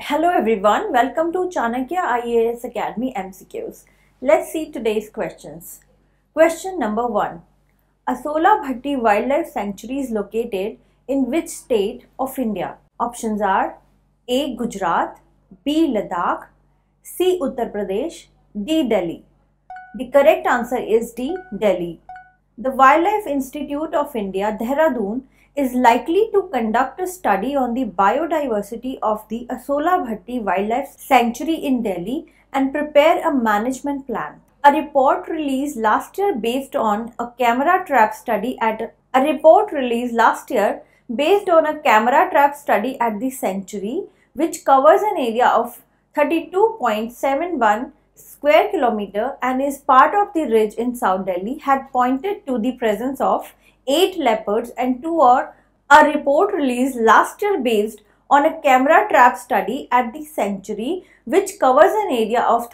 Hello everyone, welcome to Chanakya IAS Academy MCQs. Let's see today's questions. Question number 1. Asola Bhatti Wildlife Sanctuary is located in which state of India? Options are A. Gujarat, B. Ladakh, C. Uttar Pradesh, D. Delhi. The correct answer is D. Delhi. The Wildlife Institute of India, Dehradun, is likely to conduct a study on the biodiversity of the Asola Bhatti Wildlife Sanctuary in Delhi and prepare a management plan. A report released last year based on a camera trap study at the sanctuary, which covers an area of 32.71 square kilometer and is part of the ridge in South Delhi, had pointed to the presence of 8 leopards and 2 or a report released last year based on a camera trap study at the sanctuary, which covers an area of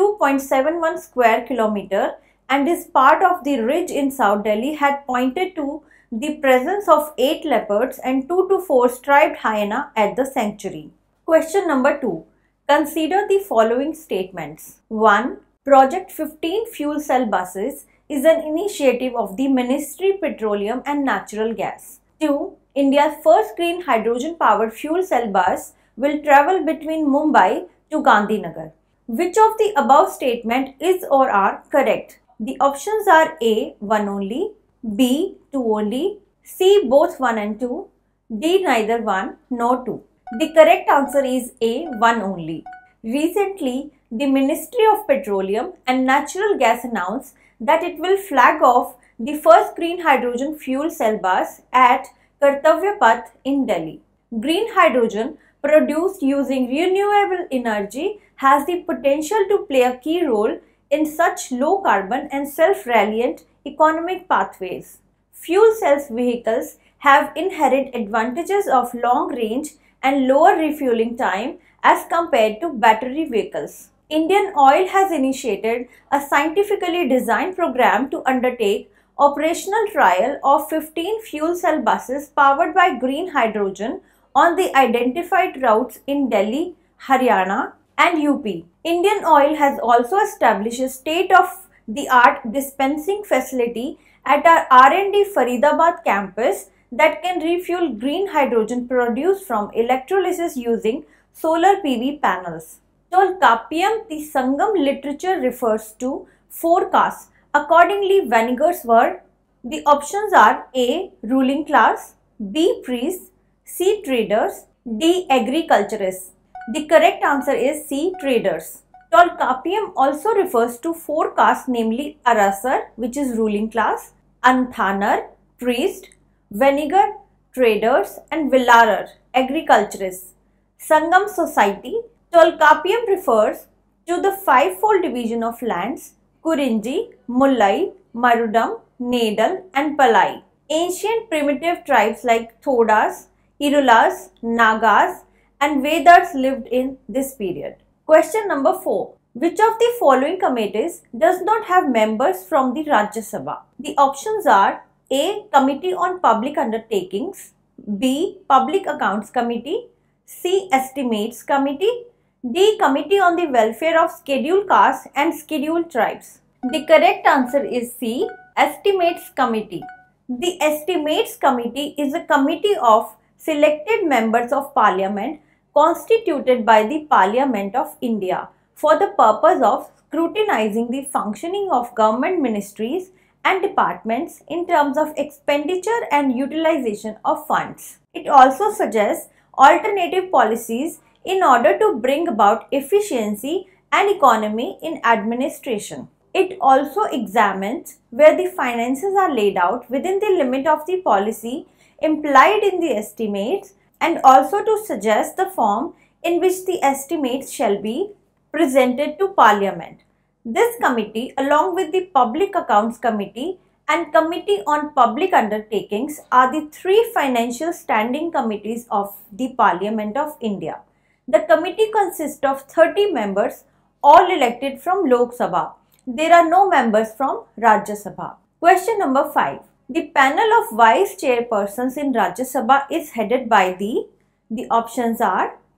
32.71 square kilometer and is part of the ridge in South Delhi, had pointed to the presence of 8 leopards and 2 to 4 striped hyena at the sanctuary. Question number 2. Consider the following statements. 1. Project 15 fuel cell buses is an initiative of the Ministry of Petroleum and Natural Gas. 2. India's first green hydrogen powered fuel cell bus will travel between Mumbai to Gandhinagar. Which of the above statement is or are correct? The options are A. 1 only, B. 2 only, C. both 1 and 2, D. neither 1 nor 2. The correct answer is A. 1 only. Recently, the Ministry of Petroleum and Natural Gas announced that it will flag off the first green hydrogen fuel cell bus at Kartavya Path in Delhi. Green hydrogen produced using renewable energy has the potential to play a key role in such low carbon and self-reliant economic pathways. Fuel cells vehicles have inherent advantages of long range and lower refueling time as compared to battery vehicles. Indian Oil has initiated a scientifically designed program to undertake operational trial of 15 fuel cell buses powered by green hydrogen on the identified routes in Delhi, Haryana and UP. Indian Oil has also established a state-of-the-art dispensing facility at our R&D Faridabad campus that can refuel green hydrogen produced from electrolysis using solar PV panels. Tolkappiyam, the Sangam literature refers to 4 castes. Accordingly, Vanegars were. The options are A. ruling class, B. priests, C. traders, D. agriculturists. The correct answer is C. traders. Tolkappiyam also refers to 4 castes, namely Arasar, which is ruling class, Anthanar, priest, Vanegar, traders, and Villarar, agriculturists. Sangam society. Tolkappiyam refers to the 5-fold division of lands Kurinji, Mullai, Marudam, Nedal and Palai. Ancient primitive tribes like Thodas, Irulas, Nagas and Vedars lived in this period. Question number 4. Which of the following committees does not have members from the Rajya Sabha? The options are A. Committee on Public Undertakings, B. Public Accounts Committee, C. Estimates Committee, D. Committee on the Welfare of Scheduled Castes and Scheduled Tribes. The correct answer is C. Estimates Committee. The Estimates Committee is a committee of selected members of Parliament constituted by the Parliament of India for the purpose of scrutinizing the functioning of government ministries and departments in terms of expenditure and utilization of funds. It also suggests alternative policies in order to bring about efficiency and economy in administration. It also examines where the finances are laid out within the limit of the policy implied in the estimates and also to suggest the form in which the estimates shall be presented to Parliament. This committee, along with the Public Accounts Committee and Committee on Public Undertakings, are the 3 financial standing committees of the Parliament of India. The committee consists of 30 members, all elected from Lok Sabha. There are no members from Rajya Sabha. Question number 5. The panel of vice chairpersons in Rajya Sabha is headed by the options are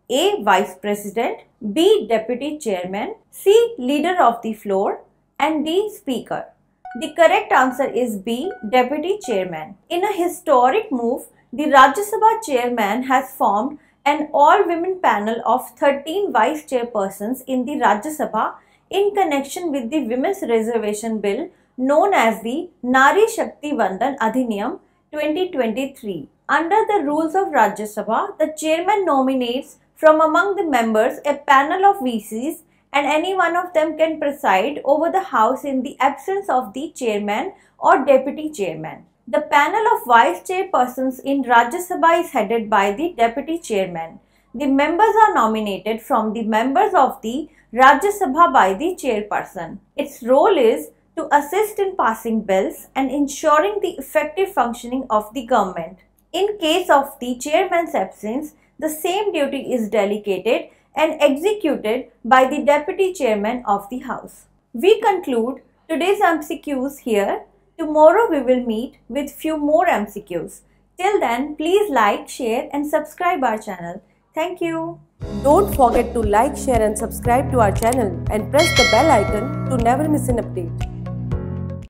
A. Vice President, B. Deputy Chairman, C. Leader of the floor, and D. Speaker. The correct answer is B. Deputy Chairman. In a historic move, the Rajya Sabha Chairman has formed an all-women panel of 13 vice chairpersons in the Rajya Sabha in connection with the Women's Reservation Bill known as the Nari Shakti Vandan Adhiniyam 2023. Under the rules of Rajya Sabha, the chairman nominates from among the members a panel of VCs and any one of them can preside over the house in the absence of the chairman or deputy chairman. The panel of vice chairpersons in Rajya Sabha is headed by the deputy chairman. The members are nominated from the members of the Rajya Sabha by the chairperson. Its role is to assist in passing bills and ensuring the effective functioning of the government. In case of the chairman's absence, the same duty is delegated and executed by the deputy chairman of the house. We conclude today's MCQs here. Tomorrow we will meet with few more MCQs. Till then, please like, share and subscribe our channel. Thank you. Don't forget to like, share and subscribe to our channel and press the bell icon to never miss an update.